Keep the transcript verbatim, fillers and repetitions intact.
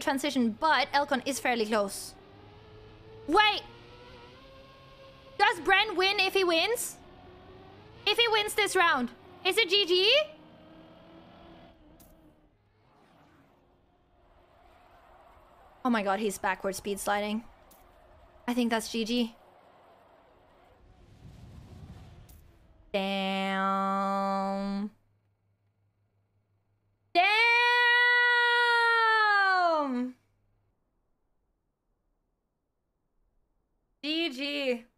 transition, but Elcon is fairly close. Wait! Does Bren win if he wins? If he wins this round, is it G G? Oh my god, he's backward speed sliding. I think that's G G. Damn. Damn! G G.